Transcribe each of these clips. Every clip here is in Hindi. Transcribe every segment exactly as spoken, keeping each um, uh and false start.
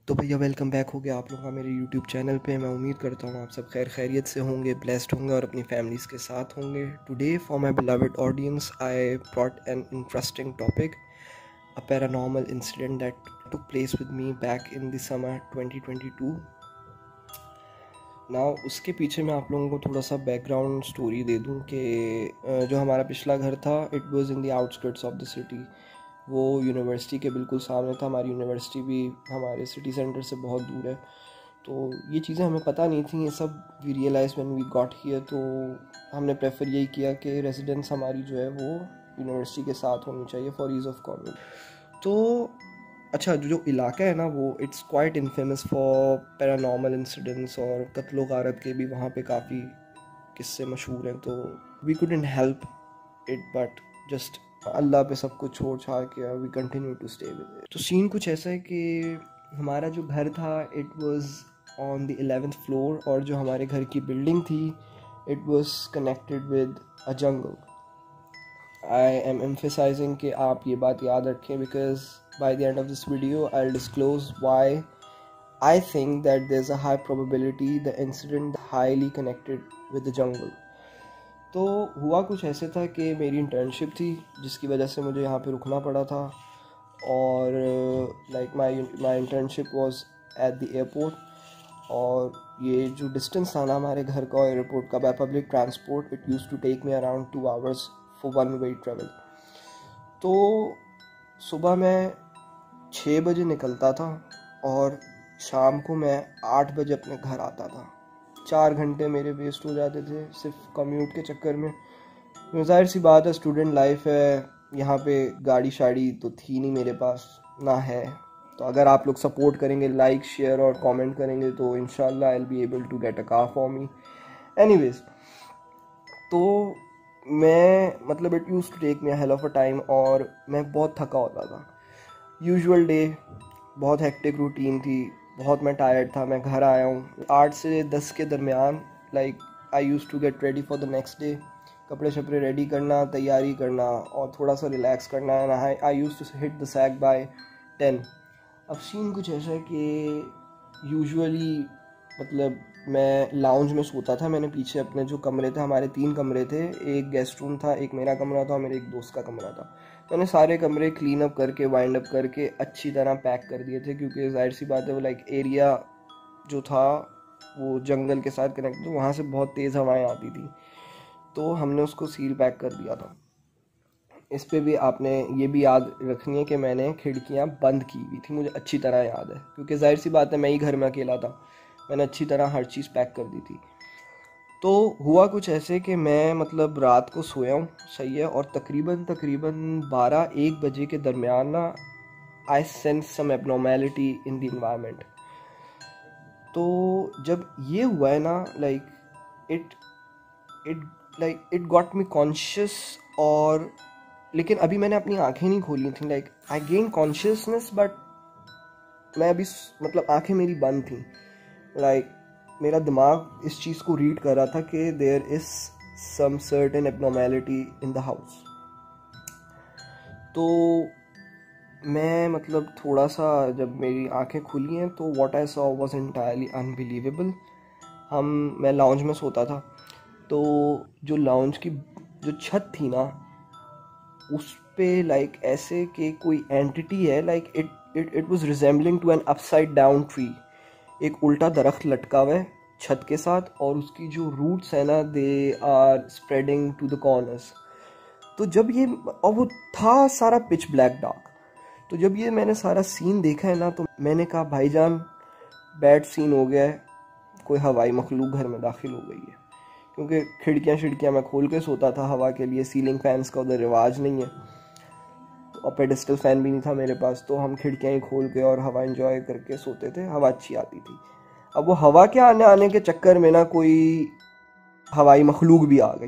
तो भैया वेलकम बैक हो गया आप लोगों का मेरे यूट्यूब चैनल पे। मैं उम्मीद करता हूँ आप सब खैर खैरियत से होंगे, ब्लेस्ड होंगे और अपनी फैमिलीज़ के साथ होंगे। Today for my beloved audience I brought an interesting topic, a paranormal incident that took place with me back in the summer twenty twenty two. Now उसके पीछे मैं आप लोगों को थोड़ा सा बैकग्राउंड स्टोरी दे दूँ कि जो हमारा पिछला घर था it was in the outskirts of the city. वो यूनिवर्सिटी के बिल्कुल सामने था। हमारी यूनिवर्सिटी भी हमारे सिटी सेंटर से बहुत दूर है। तो ये चीज़ें हमें पता नहीं थी, ये सब we realize when we got here. तो हमने प्रेफर यही किया कि रेजिडेंस हमारी जो है वो यूनिवर्सिटी के साथ होनी चाहिए फॉर ईज़ ऑफ कॉन्वीनियंस। तो अच्छा, जो जो इलाका है ना वो it's quite infamous for paranormal incidents और कत्लो गारत के भी वहाँ पे काफ़ी किस्से मशहूर हैं। तो we couldn't help it but just Allah पे सब कुछ छोड़ छाड़ के we continue to stay with it. तो सीन कुछ ऐसा है कि हमारा जो घर था it was on the eleventh floor और जो हमारे घर की बिल्डिंग थी it was connected with a jungle. I am emphasizing कि आप ये बात याद रखें because by the end of this video I will disclose why I think that there's a high probability the incident highly connected with the jungle. तो हुआ कुछ ऐसे था कि मेरी इंटर्नशिप थी जिसकी वजह से मुझे यहाँ पे रुकना पड़ा था और like my my internship was at the airport. और ये जो डिस्टेंस था ना हमारे घर का और एयरपोर्ट का by public transport it use to take me around two hours for one way travel. तो सुबह मैं छः बजे निकलता था और शाम को मैं आठ बजे अपने घर आता था। चार घंटे मेरे वेस्ट हो जाते थे सिर्फ कम्यूट के चक्कर में। ज़ाहिर सी बात है, स्टूडेंट लाइफ है, यहाँ पे गाड़ी शाड़ी तो थी नहीं मेरे पास, ना है। तो अगर आप लोग सपोर्ट करेंगे, लाइक शेयर और कमेंट करेंगे तो इंशाल्लाह I will be able to get a car for me. Anyways, तो मैं मतलब it used to take me a hell of a time और मैं बहुत थका होता था। यूजुअल डे, बहुत हेक्टिक रूटीन थी, बहुत मैं टायर्ड था। मैं घर आया हूँ आठ से दस के दरमियान, like I use to get ready for the next day. कपड़े शपड़े रेडी करना, तैयारी करना और थोड़ा सा रिलैक्स करना है। I use to hit the sack by ten. अब सीन कुछ ऐसा है कि यूजुअली मतलब मैं लाउंज में सोता था। मैंने पीछे अपने जो कमरे थे, हमारे तीन कमरे थे, एक गेस्ट रूम था, एक मेरा कमरा था और मेरे एक दोस्त का कमरा था। मैंने सारे कमरे क्लीन अप करके वाइंड अप करके अच्छी तरह पैक कर दिए थे क्योंकि जाहिर सी बात है वो लाइक एरिया जो था वो जंगल के साथ कनेक्ट, तो वहाँ से बहुत तेज़ हवाएं आती थी। तो हमने उसको सील पैक कर दिया था। इस पे भी आपने ये भी याद रखनी है कि मैंने खिड़कियाँ बंद की हुई थी, मुझे अच्छी तरह याद है क्योंकि जाहिर सी बात है मैं ही घर में अकेला था। मैंने अच्छी तरह हर चीज़ पैक कर दी थी। तो हुआ कुछ ऐसे कि मैं मतलब रात को सोया हूँ, सही है, और तकरीबन तकरीबन बारह एक बजे के दरमियान ना I sense some abnormality in the environment. तो जब ये हुआ है ना, like it it like it got me conscious. और लेकिन अभी मैंने अपनी आंखें नहीं खोली थी, like I gain consciousness but मैं अभी मतलब आंखें मेरी बंद थी। लाइक मेरा दिमाग इस चीज़ को रीड कर रहा था कि there is some certain abnormality in the house. तो मैं मतलब थोड़ा सा जब मेरी आंखें खुली हैं तो what I saw was entirely unbelievable. हम मैं लाउंज में सोता था, तो जो लाउंज की जो छत थी ना उस पे लाइक ऐसे कि कोई एंटिटी है, like it it it was resembling to an upside down tree. एक उल्टा दरख्त लटका हुआ है छत के साथ और उसकी जो रूट्स है ना they are spreading to the corners. तो जब ये, और वो था सारा पिच ब्लैक डार्क। तो जब ये मैंने सारा सीन देखा है ना तो मैंने कहा भाईजान बैड सीन हो गया है, कोई हवाई मखलूक घर में दाखिल हो गई है। क्योंकि खिड़कियाँ खिड़कियाँ मैं खोल के सोता था हवा के लिए, सीलिंग फैंस का उधर रिवाज नहीं है और पेडिस्टल फैन भी नहीं था मेरे पास, तो हम खिड़कियाँ ही खोल के और हवा एंजॉय करके सोते थे, हवा अच्छी आती थी। अब वो हवा के आने आने के चक्कर में ना कोई हवाई मखलूक भी आ गई।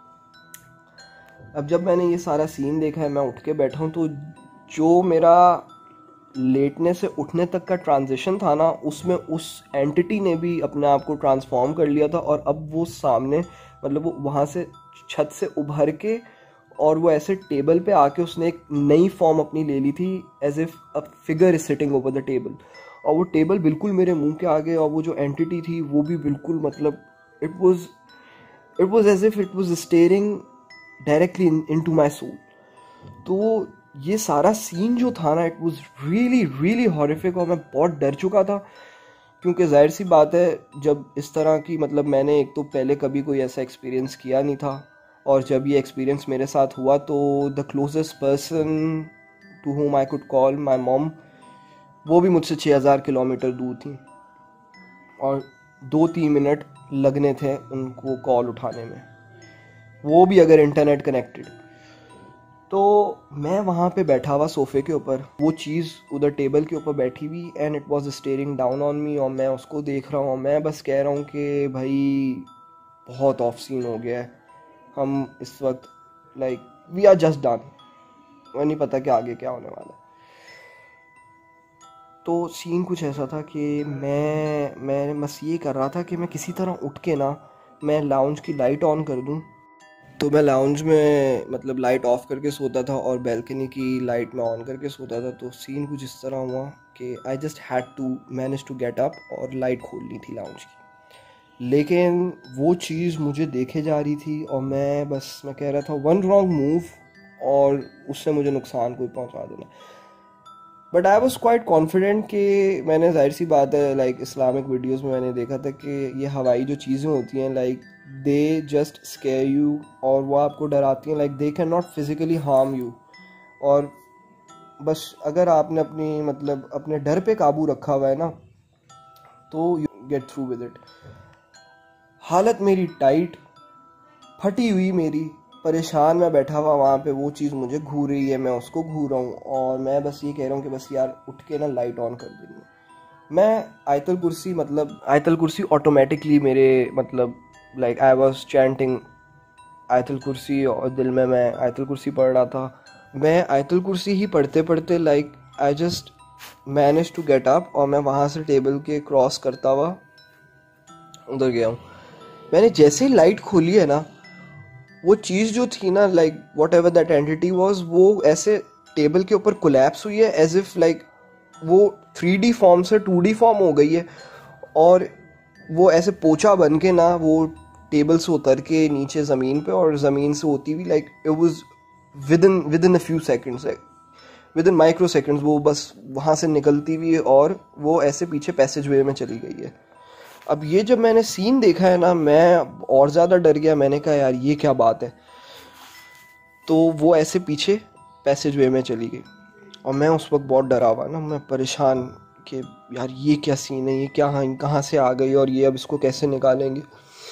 अब जब मैंने ये सारा सीन देखा है, मैं उठ के बैठा हूँ, तो जो मेरा लेटने से उठने तक का ट्रांजिशन था ना उसमें उस एंटिटी ने भी अपने आप को ट्रांसफॉर्म कर लिया था और अब वो सामने मतलब वो वहाँ से छत से उभर के और वो ऐसे टेबल पे आके उसने एक नई फॉर्म अपनी ले ली थी, as if a figure is sitting over the table. और वो टेबल बिल्कुल मेरे मुंह के आगे, और वो जो एंटिटी थी वो भी बिल्कुल मतलब it was it was as if it was staring directly into my soul. तो ये सारा सीन जो था ना, it was really really horrific, और मैं बहुत डर चुका था, क्योंकि जाहिर सी बात है जब इस तरह की मतलब मैंने एक तो पहले कभी कोई ऐसा एक्सपीरियंस किया नहीं था, और जब ये एक्सपीरियंस मेरे साथ हुआ तो the closest person to whom I could call my mom, वो भी मुझसे छः हज़ार किलोमीटर दूर थी, और दो तीन मिनट लगने थे उनको कॉल उठाने में, वो भी अगर इंटरनेट कनेक्टेड। तो मैं वहाँ पे बैठा हुआ सोफ़े के ऊपर, वो चीज़ उधर टेबल के ऊपर बैठी हुई, and it was staring down on me, और मैं उसको देख रहा हूँ, और मैं बस कह रहा हूँ कि भाई बहुत ऑफ सीन हो गया है, हम इस वक्त like we are just done, और नहीं पता कि आगे क्या होने वाला है। तो सीन कुछ ऐसा था कि मैं मैं बस ये कर रहा था कि मैं किसी तरह उठ के ना मैं लाउंज की लाइट ऑन कर दूं। तो मैं लाउंज में मतलब लाइट ऑफ करके सोता था, और बैल्कनी की लाइट में ऑन करके सोता था। तो सीन कुछ इस तरह हुआ कि I just had to manage to get up और लाइट खोलनी थी लाउंज की, लेकिन वो चीज़ मुझे देखे जा रही थी, और मैं बस मैं कह रहा था वन रॉन्ग मूव और उससे मुझे नुकसान कोई पहुंचा देना। But I was quite confident कि मैंने जाहिर सी बात है लाइक इस्लामिक वीडियोज़ में मैंने देखा था कि ये हवाई जो चीज़ें होती हैं like they just scare you, और वो आपको डराती हैं, like they can not physically harm you. और बस अगर आपने अपनी मतलब अपने डर पे काबू रखा हुआ है ना, तो you get through with it. हालत मेरी टाइट, फटी हुई मेरी, परेशान मैं बैठा हुआ वहाँ पे, वो चीज़ मुझे घूर रही है, मैं उसको घूर रहा हूँ, और मैं बस ये कह रहा हूँ कि बस यार उठ के ना लाइट ऑन कर देनी है। मैं आयतल कुर्सी मतलब आयतल कुर्सी ऑटोमेटिकली मेरे मतलब लाइक आई वाज चैंटिंग आयतल कुर्सी, और दिल में मैं आयतल कुर्सी पढ़ रहा था। मैं आयतल कुर्सी ही पढ़ते पढ़ते like I just manage to get up, और मैं वहाँ से टेबल के क्रॉस करता हुआ उधर गया हूँ। मैंने जैसे ही लाइट खोली है ना, वो चीज़ जो थी ना like whatever that entity was, वो ऐसे टेबल के ऊपर कोलैप्स हुई है, एज इफ लाइक वो थ्री डी फॉर्म से टू डी फॉर्म हो गई है, और वो ऐसे पोचा बन के ना वो टेबल से उतर के नीचे ज़मीन पे, और ज़मीन से होती हुई like it was within within a few seconds, like within microseconds वो बस वहाँ से निकलती हुई, और वो ऐसे पीछे पैसेज वे में चली गई है। अब ये जब मैंने सीन देखा है ना, मैं और ज़्यादा डर गया। मैंने कहा यार ये क्या बात है। तो वो ऐसे पीछे पैसेज वे में चली गई, और मैं उस वक्त बहुत डरा हुआ ना, मैं परेशान कि यार ये क्या सीन है, ये क्या हाँ कहाँ से आ गई, और ये अब इसको कैसे निकालेंगे।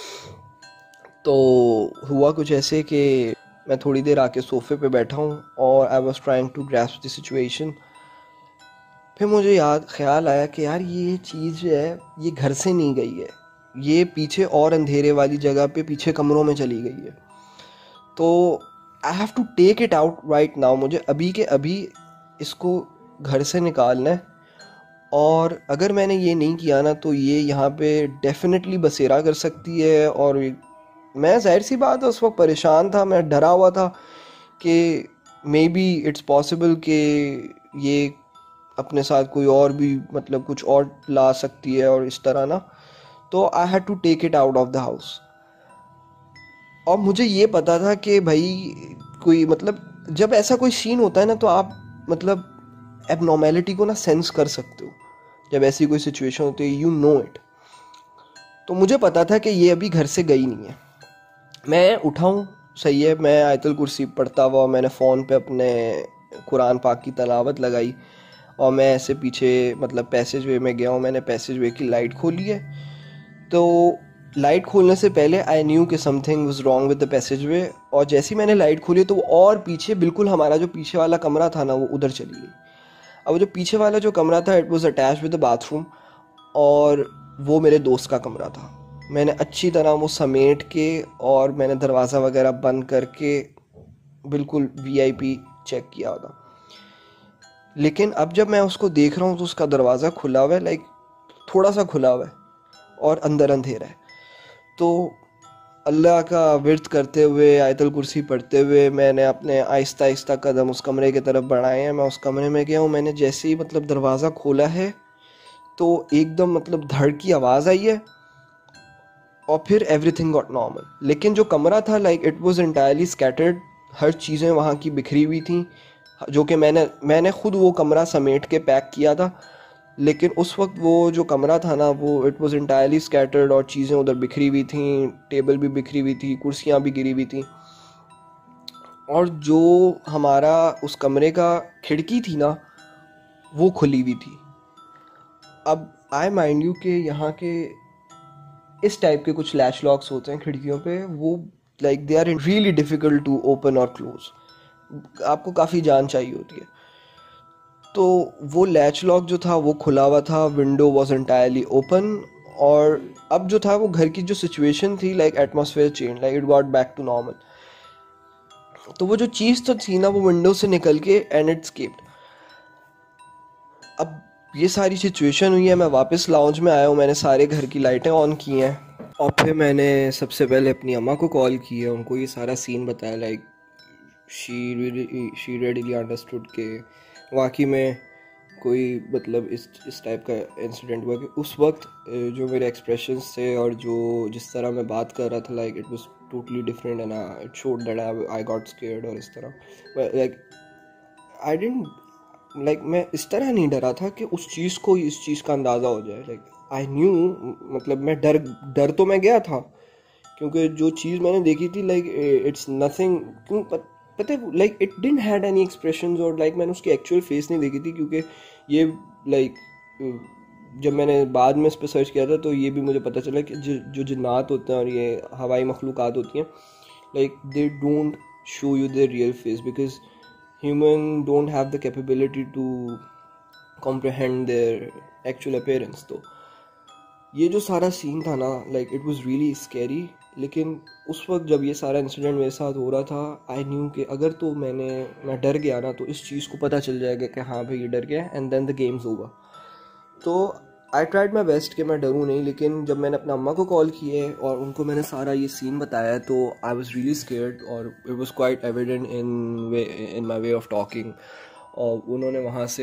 तो हुआ कुछ ऐसे कि मैं थोड़ी देर आके सोफ़े पे बैठा हूँ, और I was trying to grasp the situation. फिर मुझे याद ख्याल आया कि यार ये चीज़ जो है ये घर से नहीं गई है, ये पीछे और अंधेरे वाली जगह पे पीछे कमरों में चली गई है। तो I have to take it out right now, मुझे अभी के अभी इसको घर से निकालना है। और अगर मैंने ये नहीं किया ना, तो ये यहाँ पे डेफिनेटली बसेरा कर सकती है। और मैं जाहिर सी बात है उस वक्त परेशान था, मैं डरा हुआ था कि मे बी इट्स पॉसिबल कि ये अपने साथ कोई और भी मतलब कुछ और ला सकती है, और इस तरह ना। तो I had to take it out of the house. और मुझे ये पता था कि भाई कोई मतलब जब ऐसा कोई सीन होता है ना, तो आप मतलब एबनॉर्मेलिटी को ना सेंस कर सकते हो। जब ऐसी कोई सिचुएशन होती है, यू नो इट। तो मुझे पता था कि ये अभी घर से गई नहीं है। मैं उठाऊँ, सही है, मैं आयतुल कुर्सी पढ़ता हुआ, मैंने फ़ोन पे अपने कुरान पाक की तलावत लगाई, और मैं ऐसे पीछे मतलब पैसेज वे में गया हूँ। मैंने पैसेज वे की लाइट खोली है। तो लाइट खोलने से पहले आई न्यू कि something was wrong with the passageway, और जैसे ही मैंने लाइट खोली तो वो और पीछे बिल्कुल हमारा जो पीछे वाला कमरा था ना, वो उधर चली गई। अब जो पीछे वाला जो कमरा था, it was attached with the bathroom, और वो मेरे दोस्त का कमरा था। मैंने अच्छी तरह वो समेट के, और मैंने दरवाज़ा वगैरह बंद करके बिल्कुल वी आई पी चेक किया था। लेकिन अब जब मैं उसको देख रहा हूँ तो उसका दरवाज़ा खुला हुआ है, लाइक थोड़ा सा खुला हुआ है, और अंदर अंधेरा है। तो अल्लाह का विर्द करते हुए, आयतल कुर्सी पढ़ते हुए, मैंने अपने आहिस्ता आहिस्ता कदम उस कमरे की तरफ बढ़ाए हैं। मैं उस कमरे में गया हूँ। मैंने जैसे ही मतलब दरवाज़ा खोला है, तो एकदम मतलब धड़ की आवाज़ आई है और फिर एवरीथिंग गॉट नॉर्मल। लेकिन जो कमरा था like it was entirely scattered, हर चीज़ें वहाँ की बिखरी हुई थी, जो कि मैंने मैंने खुद वो कमरा समेट के पैक किया था। लेकिन उस वक्त वो जो कमरा था ना, वो इट वाज एंटायरली स्कैटर्ड और चीज़ें उधर बिखरी हुई थी, टेबल भी बिखरी हुई थी, कुर्सियाँ भी गिरी हुई थी। और जो हमारा उस कमरे का खिड़की थी ना, वो खुली हुई थी। अब आई माइंड यू कि यहाँ के इस टाइप के कुछ लैच लॉक्स होते हैं खिड़कियों पे, वो like they are really difficult to open और क्लोज, आपको काफ़ी जान चाहिए होती है। तो वो लैच लॉक जो था वो खुला हुआ था, विंडो वॉज एंटायरली ओपन। और अब जो था वो घर की जो सिचुएशन थी, like atmosphere change, like it got back to normal. तो वो जो चीज़ तो थी ना, वो विंडो से निकल के एंड इट स्केप्ड। अब ये सारी सिचुएशन हुई है, मैं वापस लाउंज में आया हूँ, मैंने सारे घर की लाइटें ऑन की हैं और फिर मैंने सबसे पहले अपनी अम्मा को कॉल की है, उनको ये सारा सीन बताया। Like she she readily understood के वाकई में कोई मतलब इस इस टाइप का इंसिडेंट हुआ कि उस वक्त जो मेरे एक्सप्रेशंस थे और जो जिस तरह मैं बात कर रहा था, like it was totally different and it showed that I got scared. और इस तरह लाइक आई डिडंट लाइक मैं इस तरह नहीं डरा था कि उस चीज़ को इस चीज़ का अंदाज़ा हो जाए। लाइक आई न्यू, मतलब मैं डर डर तो मैं गया था क्योंकि जो चीज़ मैंने देखी थी लाइक इट्स नथिंग, क्यों पता है, like it didn't had any expressions. और लाइक मैंने उसकी एक्चुअल फेस नहीं देखी थी क्योंकि ये लाइक जब मैंने बाद में इस पर सर्च किया था तो ये भी मुझे पता चला कि जो जो जिन्नात होते हैं और ये हवाई मखलूक़ात होती हैं, like they don't show you their real face because human don't have the capability to comprehend their actual appearance। तो ये जो सारा सीन था ना, like it was really scary। लेकिन उस वक्त जब ये सारा इंसिडेंट मेरे साथ हो रहा था, आई न्यू कि अगर तो मैंने मैं डर गया ना तो इस चीज़ को पता चल जाएगा कि हाँ भाई ये डर गया, and then the game's over. तो आई ट्राइड माई बेस्ट कि मैं डरूँ नहीं। लेकिन जब मैंने अपना अम्मा को कॉल किए और उनको मैंने सारा ये सीन बताया तो आई वॉज रियली स्केयर्ड और it was quite evident in way in my way of talking. और उन्होंने वहाँ से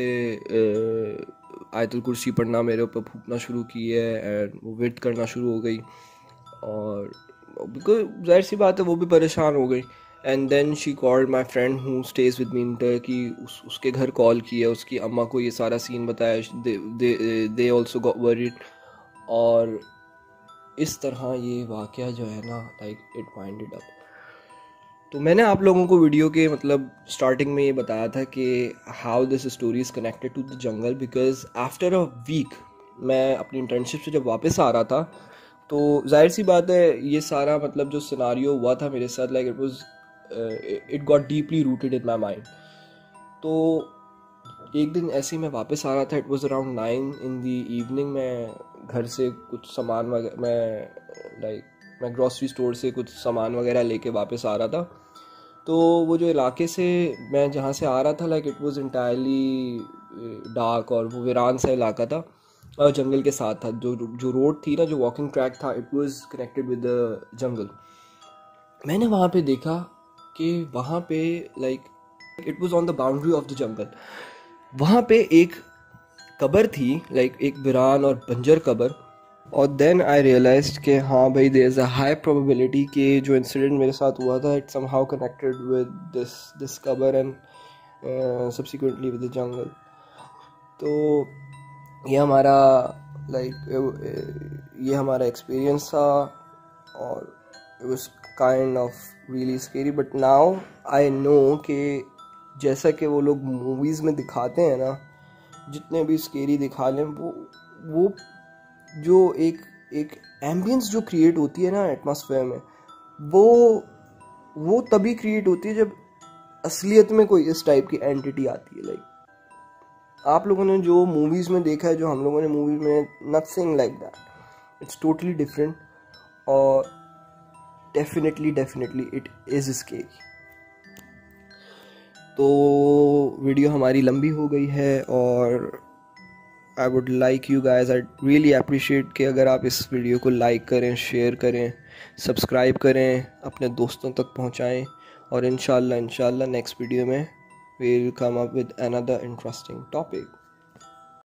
आयतुल कुर्सी पढ़ना मेरे ऊपर फूकना शुरू की है एंड वो विर्द करना शुरू हो गई। और बिकॉज जाहिर सी बात है वो भी परेशान हो गई। And then she called my friend who stays with me in Turkey, उस उसके घर कॉल किया, उसकी अम्मा को ये सारा सीन बताया। They also got worried. और इस तरह ये वाक़या जो है ना, लाइक इट वाइंडेड अप। तो मैंने आप लोगों को वीडियो के मतलब स्टार्टिंग में ये बताया था कि how this story is connected to the jungle, because after a week मैं अपनी इंटर्नशिप से जब वापस आ रहा था तो जाहिर सी बात है ये सारा मतलब जो सिनारियो हुआ था मेरे साथ, like it was it got deeply rooted in my mind. तो एक दिन ऐसे ही मैं वापस आ रहा था, it was around nine in the evening. मैं घर से कुछ सामान मैं लाइक मैं ग्रॉसरी स्टोर से कुछ सामान वगैरह लेके वापस आ रहा था। तो वो जो इलाके से मैं जहाँ से आ रहा था, like it was entirely dark और वो वीरान सा इलाका था और जंगल के साथ था। जो जो रोड थी ना, जो वॉकिंग ट्रैक था, it was connected with the jungle. मैंने वहाँ पे देखा कि वहाँ पे like it was on the boundary of the jungle, वहाँ पे एक कब्र थी, लाइक एक वीरान और बंजर कब्र। और देन आई रियलाइज्ड कि हाँ भाई there is a high probability कि जो इंसिडेंट मेरे साथ हुआ था it somehow connected with this this कब्र and subsequently with the jungle. तो ये हमारा लाइक ये हमारा एक्सपीरियंस था और it was kind of really scary. But now I know कि जैसा कि वो लोग मूवीज़ में दिखाते हैं ना, जितने भी स्केरी दिखा लें, वो वो जो एक एक एम्बियंस जो क्रिएट होती है ना एटमॉस्फेयर में, वो वो तभी क्रिएट होती है जब असलियत में कोई इस टाइप की एंटिटी आती है। लाइक आप लोगों ने जो मूवीज़ में देखा है, जो हम लोगों ने मूवीज़ में, nothing like that, it's totally different. और definitely definitely it is scary. तो वीडियो हमारी लंबी हो गई है और I would like you guys, I really appreciate कि अगर आप इस वीडियो को लाइक करें, शेयर करें, सब्सक्राइब करें, अपने दोस्तों तक पहुंचाएं। और इंशाल्लाह इंशाल्लाह नेक्स्ट वीडियो में we will come up with another interesting topic.